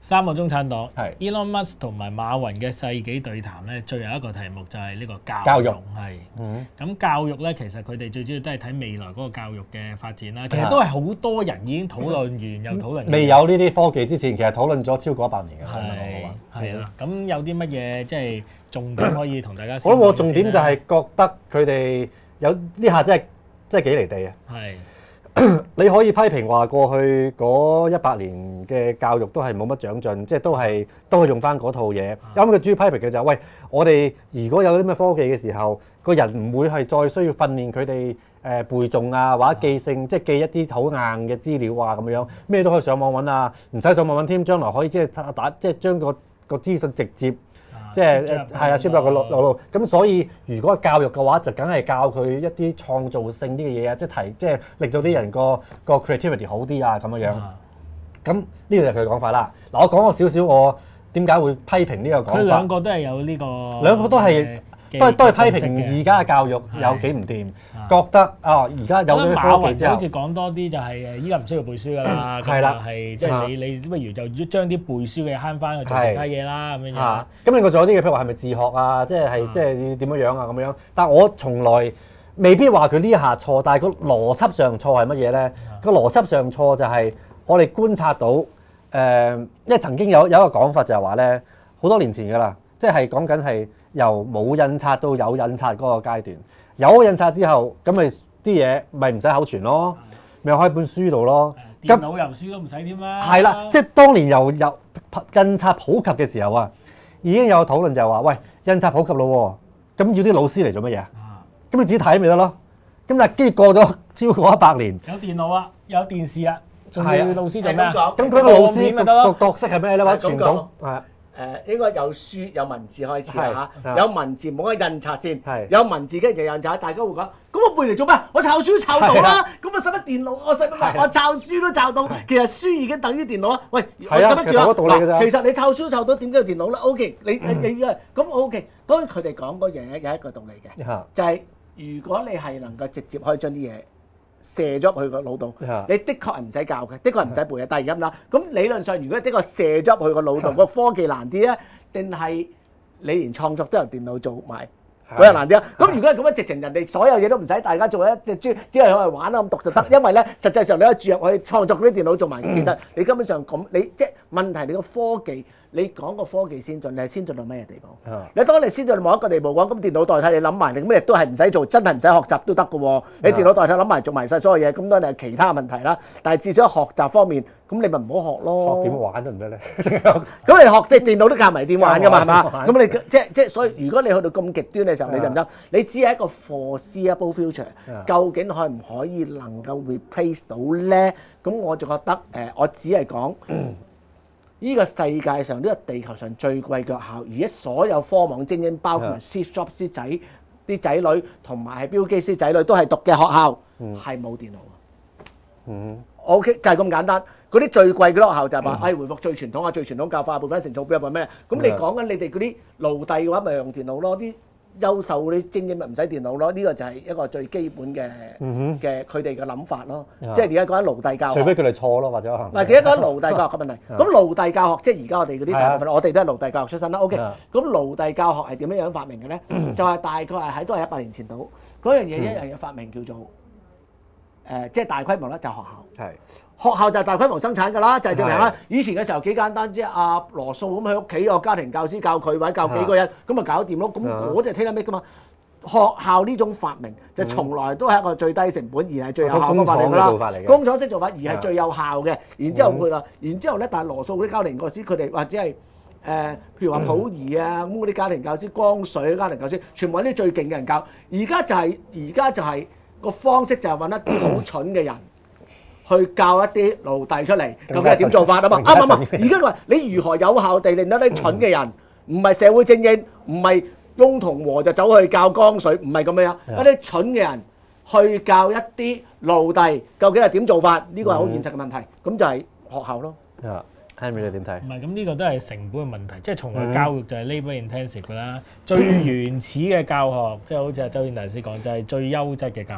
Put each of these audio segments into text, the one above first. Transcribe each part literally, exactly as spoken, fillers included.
三個中產黨係 Elon Musk 同埋馬雲嘅世紀對談咧，最後一個題目就係呢個教教育係。 嗯， 咁教育咧，其實佢哋最主要都係睇未來嗰個教育嘅發展啦。其實都係好多人已經討論完又討論完。 未有呢啲科技之前，其實討論咗超過一百年嘅。 係係啦。咁有啲乜嘢即係重點可以同大家？ 我諗我重點就係覺得佢哋有呢下真係真係幾離地啊！ 係。 你可以批評話過去嗰一百年嘅教育都係冇乜長進，即係都係都係用翻嗰套嘢。咁佢主要批評嘅就係、是：喂，我哋如果有啲咩科技嘅時候，個人唔會係再需要訓練佢哋誒背誦啊，或者記性，即係記一啲好硬嘅資料啊咁樣，咩都可以上網揾啊，唔使上網揾添，將來可以即係打即係將個個資訊直接。即係誒係啊，輸入個路路路咁，所以如果教育嘅話，就梗係教佢一啲創造性啲嘅嘢啊，即係提即係令到啲人個個 creativity 好啲啊咁樣樣。咁呢個就係佢嘅講法啦。嗱，我講過少少，我點解會批評呢個講法？ 佢兩個都係有呢個， 兩個都係都係都係批評而家嘅教育有幾唔掂，覺得啊而家有咗啲科技之後， 好似講多啲就係誒依家唔需要背書㗎啦， 係啦， 係即係你你不如就將啲背書嘅慳翻去做其他嘢啦咁樣樣。 咁另外仲有啲嘅，譬如話係咪自學啊？即係係即係點樣樣啊咁樣？但係我從來未必話佢呢下錯，但係個邏輯上錯係乜嘢咧？個邏輯上錯就係我哋觀察到誒，因為曾經有有一個講法就係話咧，好多年前㗎啦，即係講緊係。由冇印刷到有印刷嗰個階段，有印刷之後，咁咪啲嘢咪唔使口傳咯，咪開本書度咯。 電腦郵書都唔使添啦。 係啦，即係當年由由印刷普及嘅時候啊，已經有討論就係話：喂，印刷普及咯，咁要啲老師嚟做乜嘢啊？咁你自己睇咪得咯。咁但係跟住過咗超過一百年， 有電腦啊，有電視啊，仲要老師做咩啊？ 咁佢個老師個角色係咩咧？或者傳統係。 誒應該有書有文字開始嚇，有文字冇得印刷先，有文字跟住就印刷，大家會講，咁我背嚟做咩？我抄書抄到啦，咁我使乜電腦？我使乜？我抄書都抄到，其實書已經等於電腦啦。喂，我咁樣叫啊，其實你抄書抄到點解要電腦咧 ？OK， 你你你咁 OK， 當然佢哋講嗰樣嘢有一個道理嘅，就係如果你係能夠直接可以將啲嘢射咗入去個腦度，你的確係唔使教嘅，的確係唔使背嘅。但係而家咁啦，咁理論上如果的確射咗入去個腦度，個科技難啲咧，定係你連創作都由電腦做埋，嗰樣難啲啊？咁如果係咁樣，直情人哋所有嘢都唔使大家做一隻豬，只係攞嚟玩啦咁讀就得。因為咧，實際上你可以注入去創作嗰啲電腦做埋，其實你根本上咁，你即係問題，你個科技。你講個科技先進，你係先進到咩地步？你當你先進到某一個地步嘅話，咁電腦代替你諗埋，你咁亦都係唔使做，真係唔使學習都得嘅喎。你電腦代替諗埋做埋晒所有嘢，咁當然係其他問題啦。但係至少學習方面，咁你咪唔好學咯。 學點玩都唔得咧。 咁你學即係電腦都教埋點玩㗎嘛，係嘛？咁你即係即係所以，如果你去到咁極端嘅時候，你就唔得。你只係一個 foreseeable future，究竟可唔可以能夠 replace 到咧？咁我就覺得誒，我只係講。呢個世界上，呢個地球上最貴嘅學校，而家所有科網精英，包括 Steve Jobs 啲仔、啲仔女，同埋係 Bill Gates 啲仔女，都係讀嘅學校，係冇電腦嘅。嗯 ，OK 就係咁簡單。嗰啲最貴嗰啲學校就係話，誒回復最傳統啊，最傳統教化部分成組表啊咩？咁你講緊你哋嗰啲奴隸嘅話，咪用電腦咯啲。優秀嗰啲精英咪唔使電腦咯，呢、這個就係一個最基本嘅嘅佢哋嘅諗法咯。嗯、即係而家講緊奴隸教學， 除非佢哋錯咯，或者可能。 唔係，而家講緊奴隸教學嘅問題。咁奴隸教學即係而家我哋嗰啲大部分，我哋都係奴隸教學出身啦。OK，咁奴隸教學係點樣樣發明嘅咧？就係大概係喺都係一百年前度嗰樣嘢，一樣嘢發明叫做誒、呃，即係大規模咧，就係學校。係。學校就係大規模生產㗎啦，就係證明啦。以前嘅時候幾簡單，即係阿羅素咁喺屋企有家庭教師教佢，或者教幾個人，咁咪搞掂咯。咁嗰啲係 tailor-made㗎嘛。學校呢種發明就從來都係一個最低成本而係最有效嘅發明㗎啦。工廠式做法而係最有效嘅。然之後佢啦，然之後咧，但係羅素嗰啲家庭教師佢哋或者係誒，譬如話溥儀啊咁嗰啲家庭教師、光緒啲家庭教師，全部係啲最勁嘅人教。而家就係而家就係個方式就係揾一啲好蠢嘅人。去教一啲奴隸出嚟，究竟係點做法啊嘛？啱唔啱？而家佢話你如何有效地令到啲蠢嘅人，唔係社會精英，唔係翁同和就走去教江水，唔係咁樣。一啲蠢嘅人去教一啲奴隸，究竟係點做法？呢個係好現實嘅問題。咁就係學校咯。 啊 ，Henry 你點睇？ 唔係咁呢個都係成本嘅問題，即係從來教育就係 labour intensive 㗎啦。最原始嘅教學，即係好似阿周健大師講，就係最優質嘅教學。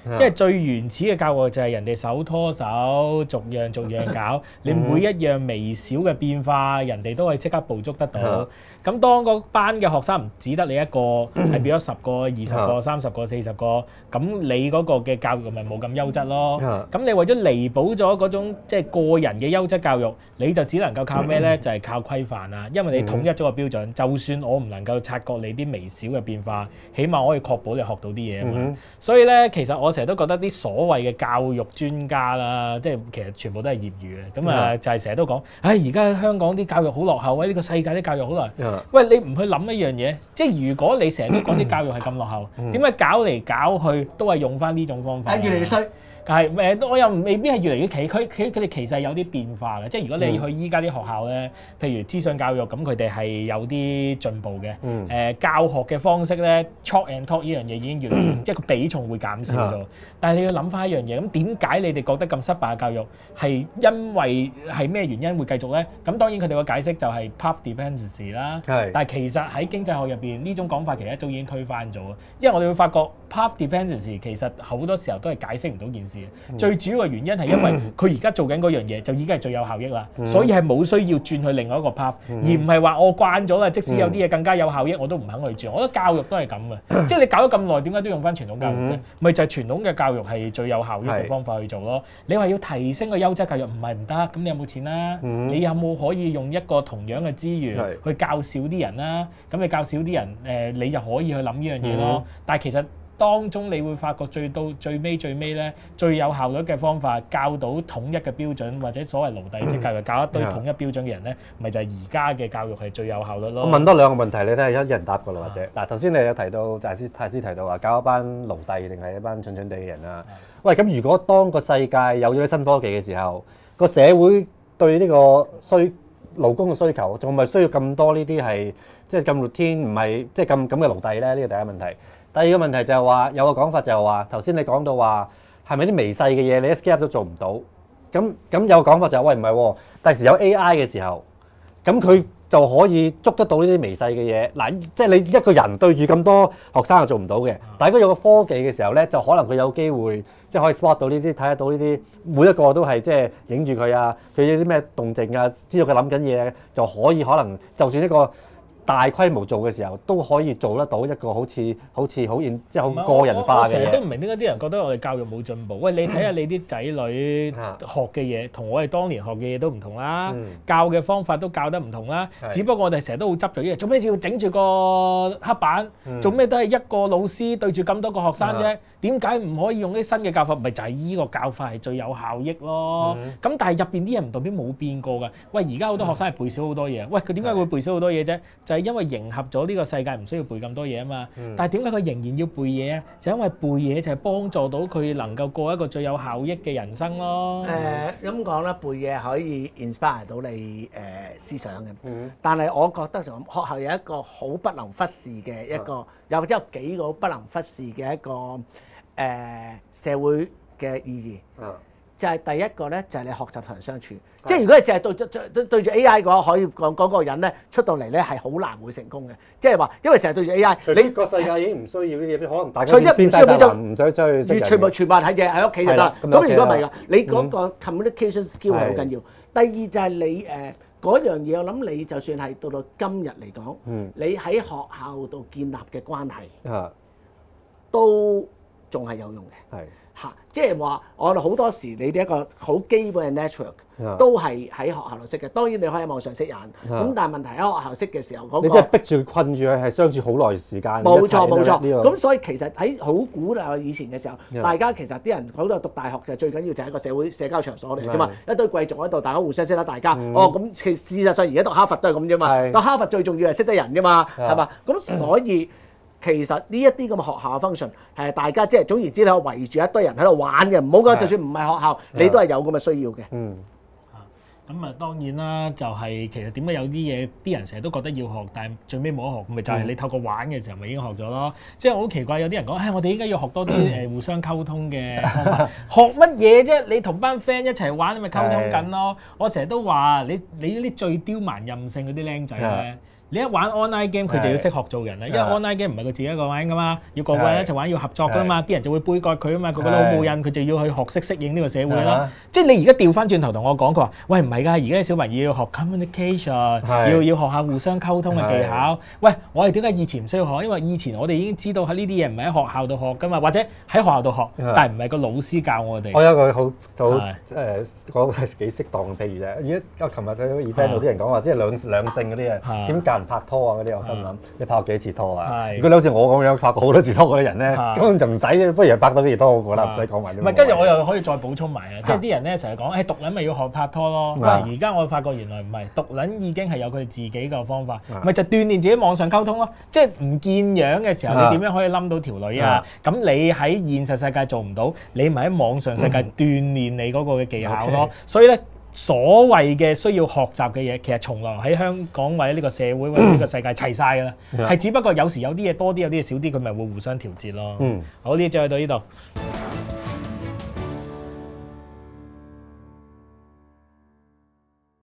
因為最原始嘅教育就係人哋手拖手，逐樣逐樣搞，你每一樣微小嘅變化，人哋都可以即刻捕捉得到。咁當個班嘅學生唔只得你一個，係變咗十個、二十個、三十個、四十個，咁你嗰個嘅教育咪冇咁優質咯。咁你為咗彌補咗嗰種即係個人嘅優質教育，你就只能夠靠咩咧？就係靠規範啦。因為你統一咗個標準，就算我唔能夠察覺你啲微小嘅變化，起碼我可以確保你學到啲嘢啊嘛。所以咧，其實我成日都覺得啲所謂嘅教育專家啦，即係其實全部都係業餘嘅。咁啊，就係成日都講，唉，而家香港啲教育好落後，喂，呢個世界啲教育好落後。喂，你唔去諗一樣嘢，即係如果你成日都講啲教育係咁落後，點解搞嚟搞去都係用翻呢種方法？ 越嚟越衰。 但係誒，我又未必係越嚟越奇，佢佢佢哋其實有啲變化嘅。即係如果你去依家啲學校咧，譬如資訊教育，咁佢哋係有啲進步嘅。誒、嗯呃、教學嘅方式咧 ，chalk and talk 呢樣嘢已經越嚟越，即係個比重會減少咗。但係你要諗翻一樣嘢，咁點解你哋覺得咁失敗嘅教育係因為係咩原因會繼續咧？咁當然佢哋個解釋就係 path dependency 啦。係。但係其實喺經濟學入邊呢種講法其實一早已經推翻咗。因為我哋會發覺 path dependency 其實好多時候都係解釋唔到件事。最主要嘅原因係因為佢而家做緊嗰樣嘢就已經係最有效益啦，嗯、所以係冇需要轉去另外一個 path，、嗯、而唔係話我慣咗啦，即使有啲嘢更加有效益我都唔肯去轉。我覺得教育都係咁嘅，即係你搞咗咁耐，點解都用翻傳統教育啫？咪、嗯、就係傳統嘅教育係最有效益嘅方法去做咯。你話要提升個優質教育唔係唔得，咁你有冇錢啦？嗯、你有冇可以用一個同樣嘅資源去教少啲人啦？咁你教少啲人，誒、呃、你就可以去諗呢樣嘢咯。嗯、但係其實當中你會發覺最到最尾最尾咧，最有效率嘅方法教到統一嘅標準，或者所謂奴隸式教育，教一堆統一標準嘅人咧，咪、嗯、就係而家嘅教育係最有效率咯。我問多兩個問題，你睇下一人答過啦，或者嗱頭先你有提到就係師太師提到話教一班奴隸定係一班蠢蠢地嘅人啊？嗯、喂，咁如果當個世界有咗啲新科技嘅時候，個社會對呢個需勞工嘅需求，仲咪需要咁多呢啲係即係咁 routine 唔係即係咁咁嘅奴隸咧？呢個第一問題。第二個問題就係話，有個講法就係話，頭先你講到話，係咪啲微細嘅嘢你 escape 都做唔到？咁咁有個講法就係、是，喂唔係喎，第時有 A I 嘅時候，咁佢就可以捉得到呢啲微細嘅嘢。嗱，即係你一個人對住咁多學生係做唔到嘅，但係如果有個科技嘅時候咧，就可能佢有機會即係可以 spot 到呢啲，睇得到呢啲，每一個都係即係影住佢啊，佢有啲咩動靜啊，知道佢諗緊嘢，就可以可能就算一個大規模做嘅時候都可以做得到一個好似好似好現即係好個人化嘅嘢。我成日都唔明點解啲人覺得我哋教育冇進步。喂，你睇下你啲仔女學嘅嘢，同我哋當年學嘅嘢都唔同啦，嗯、教嘅方法都教得唔同啦。是只不過我哋成日都好執著呢樣，做咩要整住個黑板？嗯、做咩都係一個老師對住咁多個學生啫？點解唔可以用啲新嘅教法？咪就係依個教法係最有效益咯。咁、嗯、但係入邊啲人唔代表冇變過㗎。喂，而家好多學生係背少好多嘢。喂，佢點解會背少好多嘢啫？就係因為迎合咗呢個世界唔需要背咁多嘢啊嘛，嗯、但係點解佢仍然要背嘢啊？就因為背嘢就係幫助到佢能夠過一個最有效益嘅人生咯。 誒咁講啦，背嘢可以 inspire 到你誒、呃、思想嘅，嗯、但係我覺得就學校有一個好不能忽視嘅一個，又或者有幾個不能忽視嘅一個誒、呃、社會嘅意義。嗯就係第一個咧，就係、是、你學習同人相處。的即係如果你淨係對對對對住 A I 嘅話，可以講講嗰個人咧出到嚟咧係好難會成功嘅。即係話，因為成日對住 A I，你個世界已經唔需要呢啲嘢，可能大家變曬就唔使追追。全部全部睇嘅喺屋企就得。咁如果唔係㗎，你嗰個 communication skill 係好緊要。的第二就係你誒嗰樣嘢，我諗你就算係到到今日嚟講，嗯、你喺學校度建立嘅關係，的都仲係有用嘅。嚇，即係話我哋好多時你哋一個好基本嘅 network 都係喺學校度識嘅。當然你可以喺網上識人，咁但係問題喺學校識嘅時候，嗰個你真係逼住佢困住佢係相處好耐時間。冇錯冇錯，咁所以其實喺好古代以前嘅時候，大家其實啲人好多讀大學嘅最緊要就係一個社會社交場所嚟啫嘛。一堆貴族喺度，大家互相識得大家。哦，咁其實事實上而家讀哈佛都係咁啫嘛。讀哈佛最重要係識得人㗎嘛，係嘛？咁所以。其實呢一啲咁嘅學校嘅 function 係大家即係總言之，你圍住一堆人喺度玩嘅，唔好講就算唔係學校，你都係有咁嘅需要嘅。嗯。 咁啊當然啦，就係、是、其實點解有啲嘢啲人成日都覺得要學，但係最尾冇得學，咪就係、是、你透過玩嘅時候咪已經學咗咯。即係我好奇怪，有啲人講，唉、哎，我哋應該要學多啲誒互相溝通嘅方法。學乜嘢啫？你同班 friend 一齊玩，你咪溝通緊咯。我成日都話你你呢啲最刁蠻任性嗰啲僆仔咧。 你一玩 online game，佢就要識學做人啦，因為 online game 唔係佢自己一個玩噶嘛，要個個人一齊玩，要合作噶嘛，啲人就會杯葛佢啊嘛，佢覺得好冇癮，佢就要去學識適應呢個社會啦。即係你而家調翻轉頭同我講，佢話：喂唔係㗎，而家啲小朋友要學 communication， 要要學下互相溝通嘅技巧。喂，我哋點解以前唔需要學？因為以前我哋已經知道喺呢啲嘢唔係喺學校度學㗎嘛，或者喺學校度學，但係唔係個老師教我哋。 我有個好好誒講係幾適當嘅譬如啫。而家我琴日睇到 event 度啲人講話，即係兩兩性嗰啲啊，點教人拍拖啊嗰啲，我心諗你拍過幾次拖啊？如果你好似我咁樣拍過好多次拖嗰啲人咧，根本就唔使，不如拍多啲拖好過啦，唔使講埋。 唔係，跟住我又可以再補充埋啊，即係啲人咧成日講，誒毒撚咪要學拍拖咯。而家我發覺原來唔係，毒撚已經係有佢自己嘅方法，咪就鍛鍊自己網上溝通咯。即係唔見樣嘅時候，你點樣可以冧到條女啊？咁你喺現實世界做唔到，你咪喺網上世界鍛鍊你嗰個嘅技巧咯。所以咧，所謂嘅需要學習嘅嘢，其實從來喺香港或者呢個社會或者呢個世界齊晒㗎啦。係只不過有時有啲嘢多啲，有啲嘢少啲，佢咪會互相調節咯。好，呢節就到呢度。